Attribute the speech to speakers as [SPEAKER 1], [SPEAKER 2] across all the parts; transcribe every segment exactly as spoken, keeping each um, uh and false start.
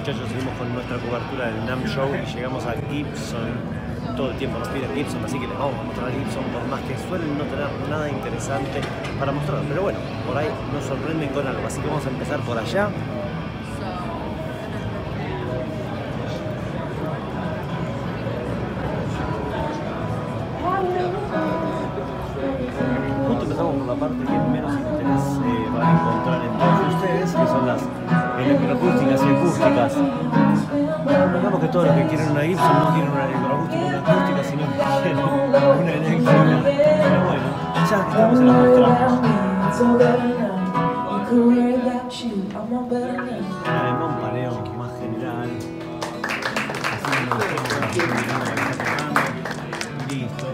[SPEAKER 1] muchachos, seguimos con nuestra cobertura del NAMM Show y llegamos a Gibson. Todo el tiempo nos piden Gibson, así que les vamos a mostrar Gibson, por más que suelen no tener nada interesante para mostrar. Pero bueno, por ahí nos sorprenden con algo, así que vamos a empezar por allá. Justo empezamos por la parte que menos interés eh, van a encontrar en todos ustedes, que son las electroacústicas y acústicas. Recordemos que todos los que quieren una Gibson no quieren una electroacústica, una acústica, sino que quieren una eléctrica. Pero bueno, ya que estamos en las mostramos. La de Montpaleón, más general. Así que nos dejamos la gente mirando la que está tocando. Listo.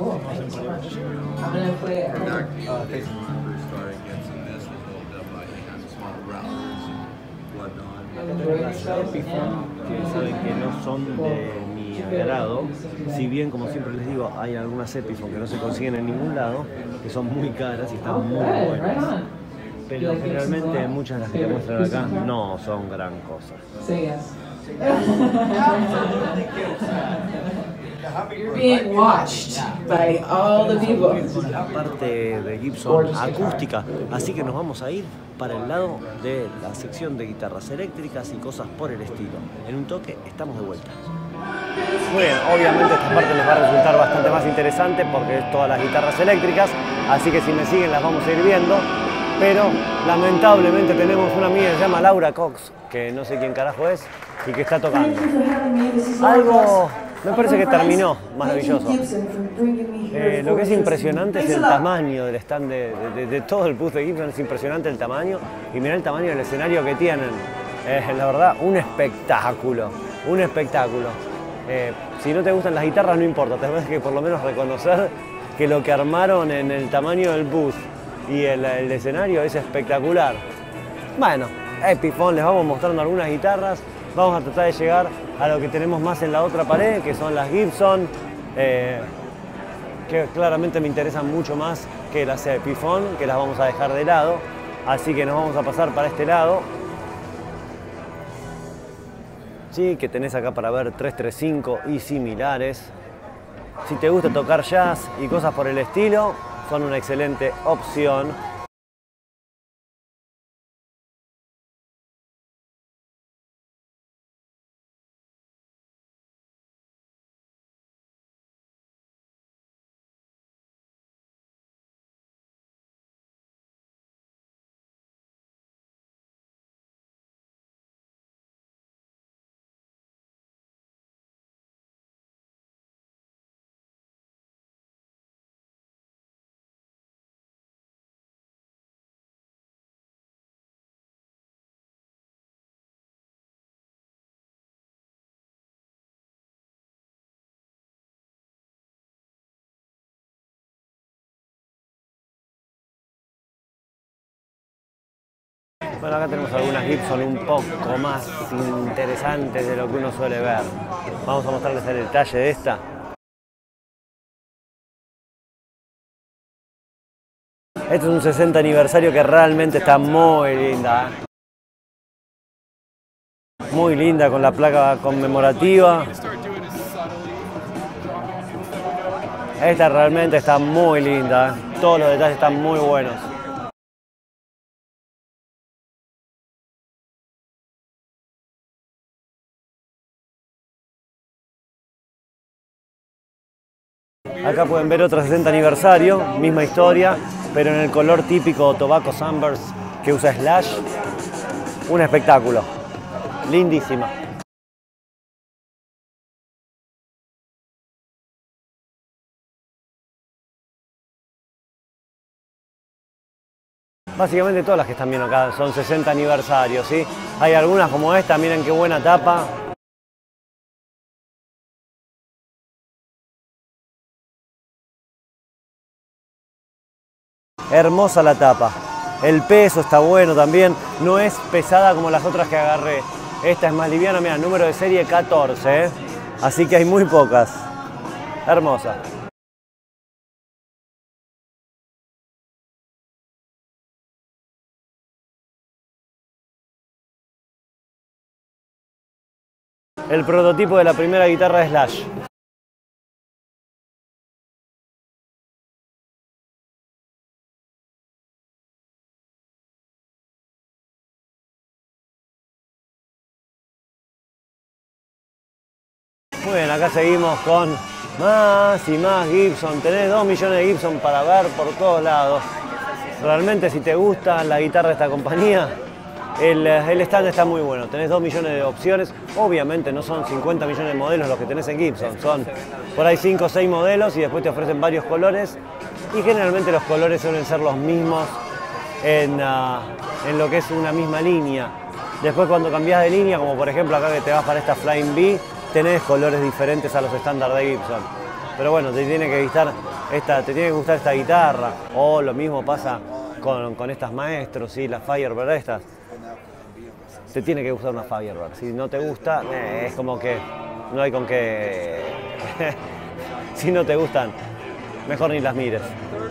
[SPEAKER 1] Las Epiphone, que saben que no son de mi agrado, si bien, como siempre les digo, hay algunas Epiphone que no se consiguen en ningún lado, que son muy caras y están muy buenas, pero generalmente muchas de las que te muestran acá no son gran cosa.
[SPEAKER 2] You're being watched by all the people.
[SPEAKER 1] La parte de Gibson acústica, así que nos vamos a ir para el lado de la sección de guitarras eléctricas y cosas por el estilo. En un toque estamos de vuelta. Muy bien, obviamente esta parte les va a resultar bastante más interesante porque es todas las guitarras eléctricas, así que si me siguen las vamos a ir viendo, pero lamentablemente tenemos una amiga que se llama Laura Cox, que no sé quién carajo es, y que está tocando. Algo... Me parece que terminó, maravilloso. Eh, lo que es impresionante es el tamaño del stand de, de, de todo el booth de Gibson, es impresionante el tamaño. Y mirá el tamaño del escenario que tienen. Eh, la verdad, un espectáculo, un espectáculo. Eh, si no te gustan las guitarras no importa, tenés que por lo menos reconocer que lo que armaron en el tamaño del booth y el, el escenario es espectacular. Bueno, Epiphone, les vamos mostrando algunas guitarras. Vamos a tratar de llegar a lo que tenemos más en la otra pared, que son las Gibson, eh, que claramente me interesan mucho más que las Epiphone, que las vamos a dejar de lado. Así que nos vamos a pasar para este lado. Sí, que tenés acá para ver tres tres cinco y similares. Si te gusta tocar jazz y cosas por el estilo, son una excelente opción. Bueno, acá tenemos algunas Gibson un poco más interesantes de lo que uno suele ver. Vamos a mostrarles el detalle de esta. Este es un sesenta aniversario que realmente está muy linda. Muy linda con la placa conmemorativa. Esta realmente está muy linda. Todos los detalles están muy buenos. Acá pueden ver otro sesenta aniversario, misma historia, pero en el color típico Tobacco Sunburst que usa Slash. Un espectáculo. Lindísima. Básicamente todas las que están viendo acá son sesenta aniversarios, ¿sí? Hay algunas como esta, miren qué buena tapa. Hermosa la tapa. El peso está bueno también. No es pesada como las otras que agarré. Esta es más liviana, mira, número de serie catorce, ¿eh? Así que hay muy pocas. Hermosa. el prototipo de la primera guitarra Slash. Muy bien, acá seguimos con más y más Gibson. Tenés dos millones de Gibson para ver por todos lados. Realmente, si te gusta la guitarra de esta compañía, el, el stand está muy bueno. Tenés dos millones de opciones. Obviamente no son cincuenta millones de modelos los que tenés en Gibson. Son por ahí cinco o seis modelos y después te ofrecen varios colores. Y generalmente los colores suelen ser los mismos en, uh, en lo que es una misma línea. Después, cuando cambias de línea, como por ejemplo acá que te vas para esta Flying V, tenés colores diferentes a los estándar de Gibson. Pero bueno, te tiene que gustar esta, te tiene que gustar esta guitarra. O lo mismo pasa con, con estas Maestros, ¿sí? Las Firebird estas. Te tiene que gustar una Firebird. Si no te gusta, eh, es como que no hay con qué... Si no te gustan, mejor ni las mires.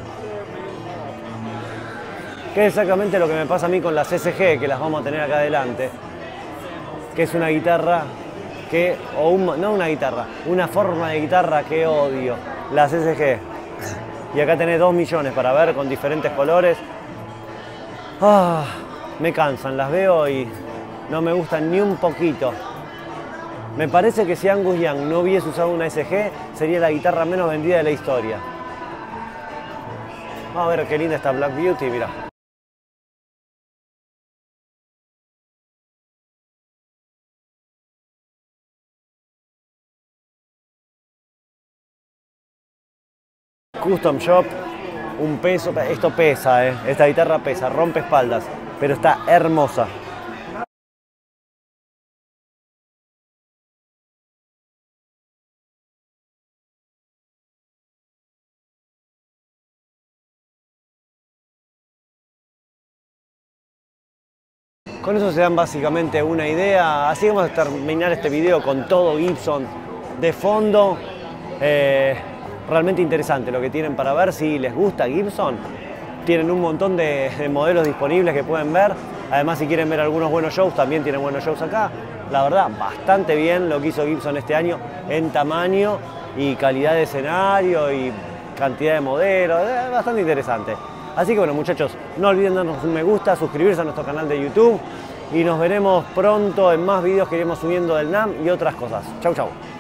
[SPEAKER 1] Que es exactamente lo que me pasa a mí con las S G, que las vamos a tener acá adelante. Que es una guitarra que, o un, no una guitarra, una forma de guitarra que odio, las S G. Y acá tenés dos millones para ver con diferentes colores. Ah, me cansan, las veo y no me gustan ni un poquito. Me parece que si Angus Young no hubiese usado una S G, sería la guitarra menos vendida de la historia. Vamos a ver qué linda está Black Beauty, mirá. Custom Shop, un peso, esto pesa, eh. Esta guitarra pesa, rompe espaldas, pero está hermosa. Con eso se dan básicamente una idea. Así vamos a terminar este video con todo Gibson de fondo. Eh, realmente interesante lo que tienen para ver. Si les gusta Gibson, tienen un montón de, de modelos disponibles que pueden ver. Además, si quieren ver algunos buenos shows, también tienen buenos shows acá. La verdad, bastante bien lo que hizo Gibson este año en tamaño y calidad de escenario y cantidad de modelos. Eh, bastante interesante. Así que bueno, muchachos, no olviden darnos un me gusta, suscribirse a nuestro canal de YouTube y nos veremos pronto en más videos que iremos subiendo del NAMM y otras cosas. Chau, chau.